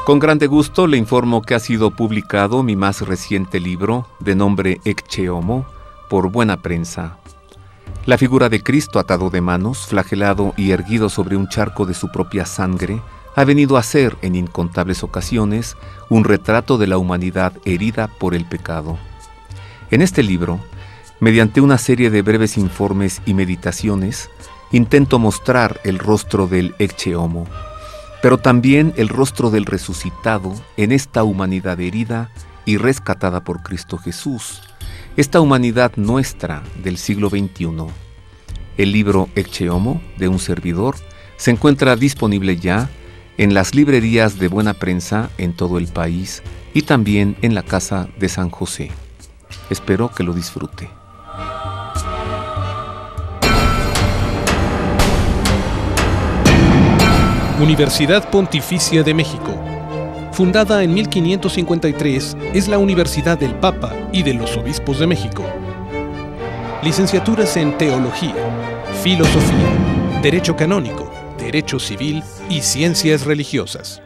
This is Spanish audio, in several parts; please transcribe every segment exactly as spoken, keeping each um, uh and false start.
Con grande gusto le informo que ha sido publicado mi más reciente libro, de nombre Ecce Homo, por Buena Prensa. La figura de Cristo atado de manos, flagelado y erguido sobre un charco de su propia sangre, ha venido a ser, en incontables ocasiones, un retrato de la humanidad herida por el pecado. En este libro, mediante una serie de breves informes y meditaciones, intento mostrar el rostro del Ecce Homo, pero también el rostro del resucitado en esta humanidad herida y rescatada por Cristo Jesús, esta humanidad nuestra del siglo veintiuno. El libro Ecce Homo, de un servidor, se encuentra disponible ya en las librerías de Buena Prensa en todo el país y también en la Casa de San José. Espero que lo disfrute. Universidad Pontificia de México. Fundada en mil quinientos cincuenta y tres, es la Universidad del Papa y de los Obispos de México. Licenciaturas en Teología, Filosofía, Derecho Canónico, Derecho Civil y Ciencias Religiosas.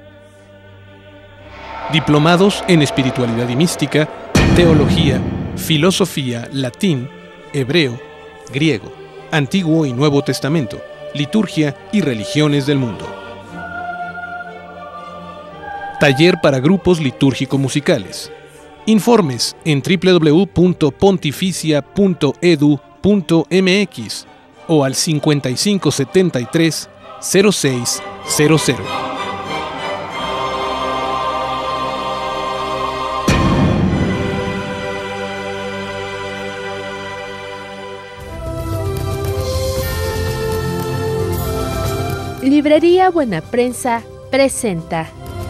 Diplomados en Espiritualidad y Mística, Teología, Filosofía, Latín, Hebreo, Griego, Antiguo y Nuevo Testamento, Liturgia y Religiones del Mundo. Taller para grupos litúrgico-musicales. Informes en doble u doble u doble u punto pontificia punto e d u punto m x o al cincuenta y cinco setenta y tres cero seis cero cero. Librería Buena Prensa presenta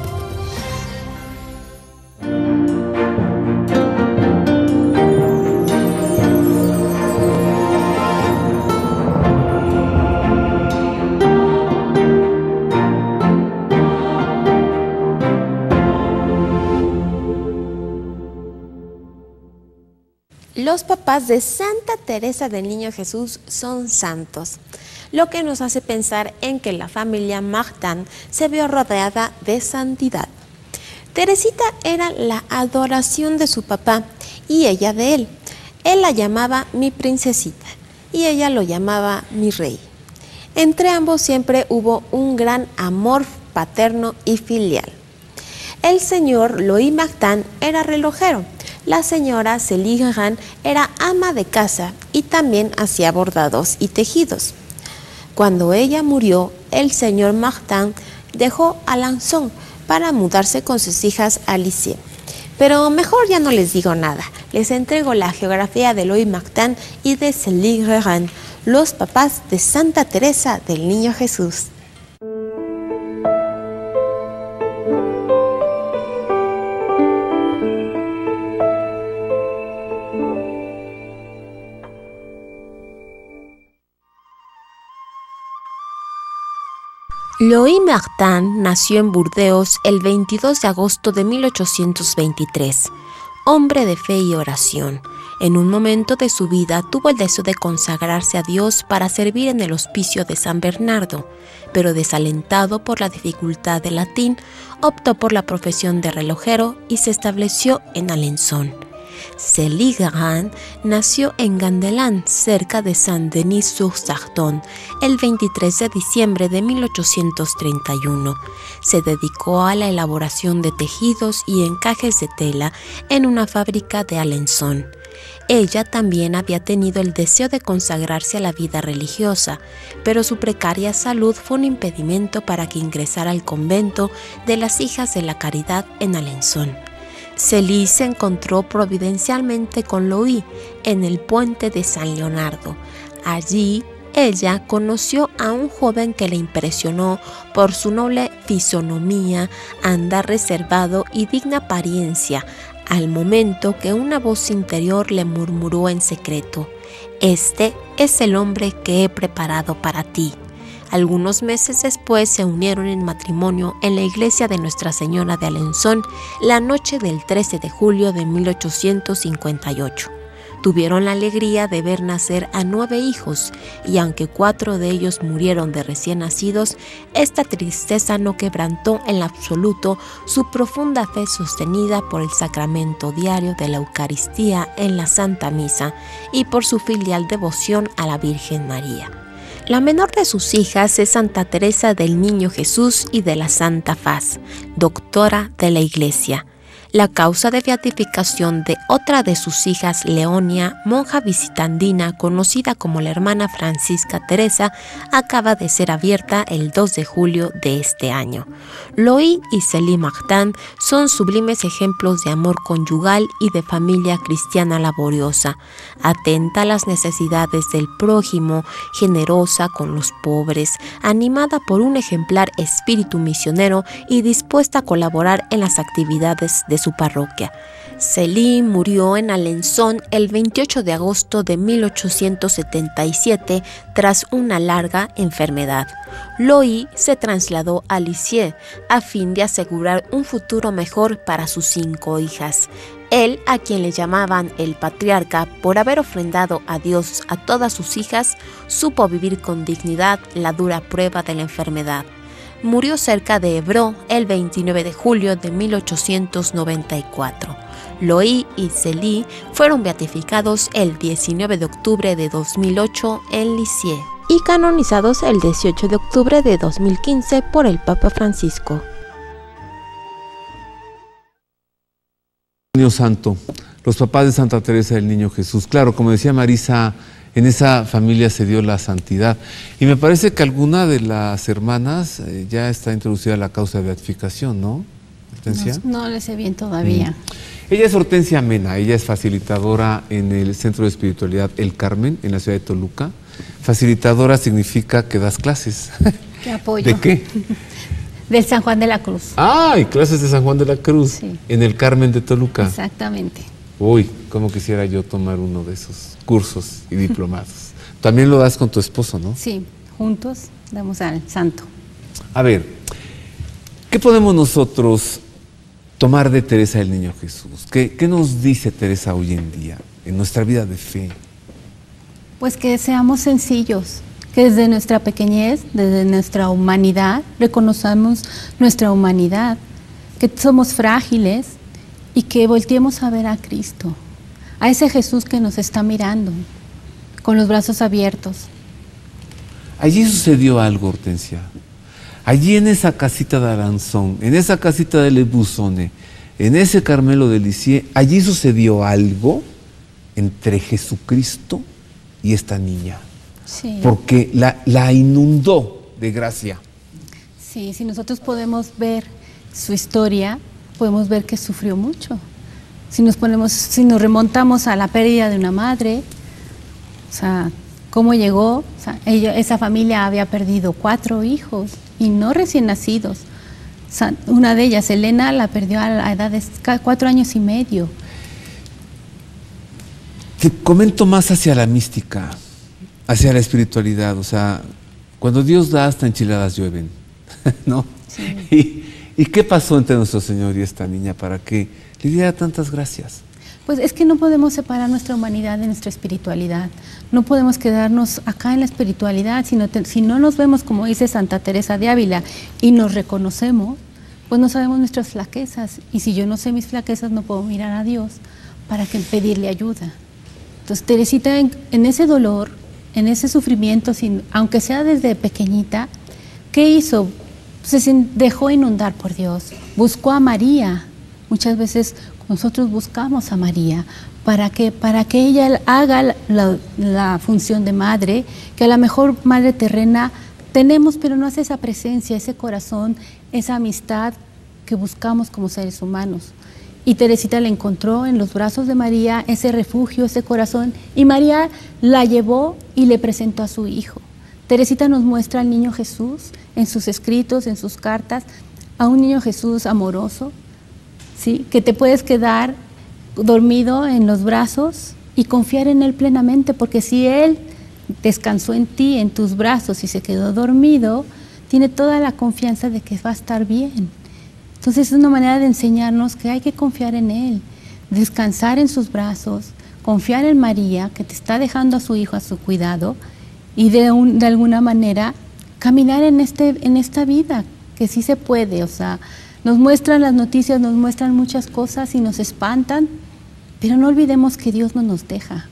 Los papás de Santa Teresa del Niño Jesús son santos, lo que nos hace pensar en que la familia Martin se vio rodeada de santidad. Teresita era la adoración de su papá y ella de él. Él la llamaba mi princesita y ella lo llamaba mi rey. Entre ambos siempre hubo un gran amor paterno y filial. El señor Louis Martin era relojero. La señora Célie Guérin era ama de casa y también hacía bordados y tejidos. Cuando ella murió, el señor Martin dejó Alençon para mudarse con sus hijas a Lisieux. Pero mejor ya no les digo nada. Les entrego la geografía de Louis Martin y de Célie Guérin, los papás de Santa Teresa del Niño Jesús. Louis Martin nació en Burdeos el veintidós de agosto de mil ochocientos veintitrés. Hombre de fe y oración, en un momento de su vida tuvo el deseo de consagrarse a Dios para servir en el hospicio de San Bernardo, pero desalentado por la dificultad del latín, optó por la profesión de relojero y se estableció en Alençon. Célie Guérin nació en Gandelin, cerca de Saint-Denis-sur-Sardon, el veintitrés de diciembre de mil ochocientos treinta y uno. Se dedicó a la elaboración de tejidos y encajes de tela en una fábrica de Alençon. Ella también había tenido el deseo de consagrarse a la vida religiosa, pero su precaria salud fue un impedimento para que ingresara al convento de las Hijas de la Caridad en Alençon. Célie se encontró providencialmente con Louis en el puente de San Leonardo. Allí, ella conoció a un joven que le impresionó por su noble fisonomía, andar reservado y digna apariencia, al momento que una voz interior le murmuró en secreto: «Este es el hombre que he preparado para ti». Algunos meses después se unieron en matrimonio en la iglesia de Nuestra Señora de Alençon la noche del trece de julio de mil ochocientos cincuenta y ocho. Tuvieron la alegría de ver nacer a nueve hijos, y aunque cuatro de ellos murieron de recién nacidos, esta tristeza no quebrantó en absoluto su profunda fe sostenida por el sacramento diario de la Eucaristía en la Santa Misa y por su filial devoción a la Virgen María. La menor de sus hijas es Santa Teresa del Niño Jesús y de la Santa Faz, doctora de la Iglesia. La causa de beatificación de otra de sus hijas, Leonia, monja visitandina conocida como la hermana Francisca Teresa, acaba de ser abierta el dos de julio de este año. Loí y Célie Martin son sublimes ejemplos de amor conyugal y de familia cristiana laboriosa, atenta a las necesidades del prójimo, generosa con los pobres, animada por un ejemplar espíritu misionero y dispuesta a colaborar en las actividades de su parroquia. Célie murió en Alençon el veintiocho de agosto de mil ochocientos setenta y siete tras una larga enfermedad. Loí se trasladó a Lisieux a fin de asegurar un futuro mejor para sus cinco hijas. Él, a quien le llamaban el patriarca por haber ofrendado a Dios a todas sus hijas, supo vivir con dignidad la dura prueba de la enfermedad. Murió cerca de Évreux el veintinueve de julio de mil ochocientos noventa y cuatro. Loí y Célie fueron beatificados el diecinueve de octubre de dos mil ocho en Lisieux y canonizados el dieciocho de octubre de dos mil quince por el Papa Francisco. Niño Santo, los papás de Santa Teresa del Niño Jesús. Claro, como decía Marisa, en esa familia se dio la santidad. Y me parece que alguna de las hermanas eh, ya está introducida la causa de beatificación, ¿no? ¿Hortensia? No, no le sé bien todavía. Mm. Ella es Hortensia Mena, ella es facilitadora en el Centro de Espiritualidad El Carmen, en la ciudad de Toluca. Facilitadora significa que das clases. ¿Qué apoyo? ¿De qué? Del San Juan de la Cruz. Ah, y clases de San Juan de la Cruz, sí. En el Carmen de Toluca. Exactamente. Uy, cómo quisiera yo tomar uno de esos cursos y diplomados. También lo das con tu esposo, ¿no? Sí, juntos damos al santo. A ver, ¿qué podemos nosotros tomar de Teresa del Niño Jesús? ¿Qué, qué nos dice Teresa hoy en día en nuestra vida de fe? Pues que seamos sencillos, que desde nuestra pequeñez, desde nuestra humanidad, reconozcamos nuestra humanidad, que somos frágiles y que volteemos a ver a Cristo, a ese Jesús que nos está mirando, con los brazos abiertos. Allí sucedió algo, Hortensia. Allí en esa casita de Aranzón, en esa casita de Le Busone, en ese Carmelo de Lisieux, allí sucedió algo entre Jesucristo y esta niña. Sí. Porque la, la inundó de gracia. Sí, si nosotros podemos ver su historia, podemos ver que sufrió mucho. Si nos ponemos, si nos remontamos a la pérdida de una madre, o sea, cómo llegó, o sea, ella, esa familia había perdido cuatro hijos y no recién nacidos. O sea, una de ellas, Elena, la perdió a la edad de cuatro años y medio. Te comento más hacia la mística, hacia la espiritualidad. O sea, cuando Dios da, hasta enchiladas llueven, ¿no? Sí. ¿Y, ¿Y qué pasó entre nuestro Señor y esta niña para que le diera tantas gracias? Pues es que no podemos separar nuestra humanidad de nuestra espiritualidad. No podemos quedarnos acá en la espiritualidad, sino te, si no nos vemos, como dice Santa Teresa de Ávila, y nos reconocemos, pues no sabemos nuestras flaquezas. Y si yo no sé mis flaquezas, no puedo mirar a Dios para que pedirle ayuda. Entonces, Teresita, en, en ese dolor, en ese sufrimiento, sin, aunque sea desde pequeñita, ¿qué hizo? Se dejó inundar por Dios, buscó a María. Muchas veces nosotros buscamos a María para que, para que ella haga la, la, la función de madre, que a lo mejor madre terrena tenemos, pero no hace esa presencia, ese corazón, esa amistad que buscamos como seres humanos. Y Teresita le encontró en los brazos de María ese refugio, ese corazón, y María la llevó y le presentó a su hijo. Teresita nos muestra al niño Jesús en sus escritos, en sus cartas, a un niño Jesús amoroso, ¿sí? Que te puedes quedar dormido en los brazos y confiar en Él plenamente, porque si Él descansó en ti, en tus brazos, y se quedó dormido, tiene toda la confianza de que va a estar bien. Entonces es una manera de enseñarnos que hay que confiar en Él, descansar en sus brazos, confiar en María, que te está dejando a su hijo a su cuidado, y de, un, de alguna manera caminar en, este, en esta vida, que sí se puede. O sea, nos muestran las noticias, nos muestran muchas cosas y nos espantan, pero no olvidemos que Dios no nos deja.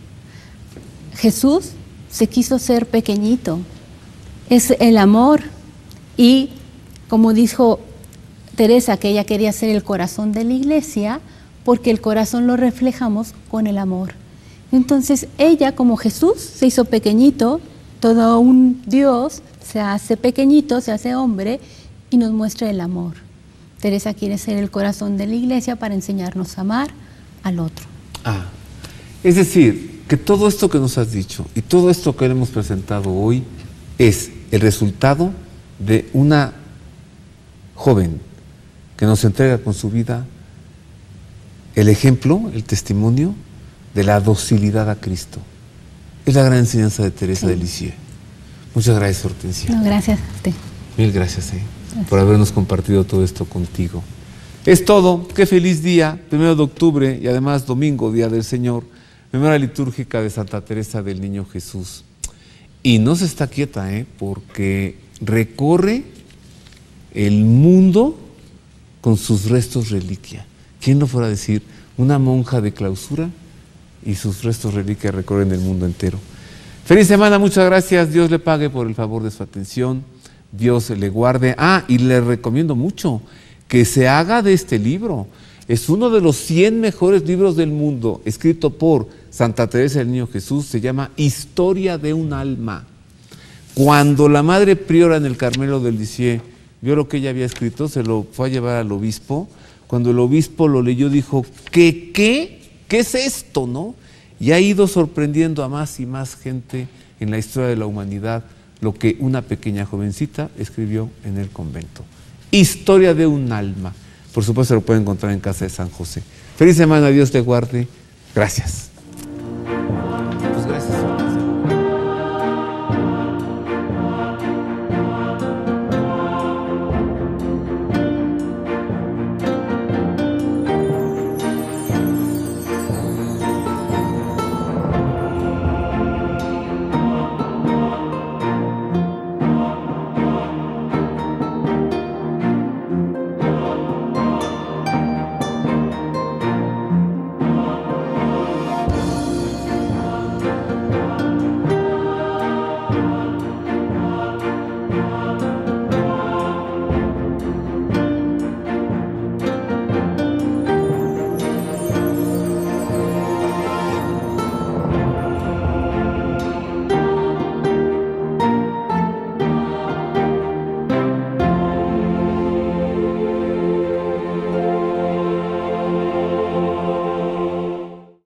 Jesús se quiso ser pequeñito, es el amor, y como dijo Teresa, que ella quería ser el corazón de la iglesia, porque el corazón lo reflejamos con el amor. Entonces ella, como Jesús, se hizo pequeñito, todo un Dios se hace pequeñito, se hace hombre y nos muestra el amor. Teresa quiere ser el corazón de la iglesia para enseñarnos a amar al otro. Ah, es decir, que todo esto que nos has dicho y todo esto que le hemos presentado hoy es el resultado de una joven que nos entrega con su vida el ejemplo, el testimonio de la docilidad a Cristo. Es la gran enseñanza de Teresa sí. de Lisieux. Muchas gracias, Hortensia. No, gracias a usted. Mil gracias, eh, gracias por habernos compartido todo esto contigo. Es todo. Qué feliz día, primero de octubre y además domingo, Día del Señor, memoria litúrgica de Santa Teresa del Niño Jesús. Y no se está quieta, eh, porque recorre el mundo con sus restos reliquia. ¿Quién lo fuera a decir? Una monja de clausura y sus restos reliquia recorren el mundo entero. Feliz semana, muchas gracias. Dios le pague por el favor de su atención. Dios le guarde. Ah, y le recomiendo mucho que se haga de este libro. Es uno de los cien mejores libros del mundo, escrito por Santa Teresa del Niño Jesús. Se llama Historia de un alma. Cuando la Madre Priora en el Carmelo del Lisieux vio lo que ella había escrito, se lo fue a llevar al obispo. Cuando el obispo lo leyó, dijo, ¿qué, qué? ¿Qué es esto, no? Y ha ido sorprendiendo a más y más gente en la historia de la humanidad lo que una pequeña jovencita escribió en el convento. Historia de un alma. Por supuesto, lo pueden encontrar en casa de San José. Feliz semana, Dios te guarde. Gracias.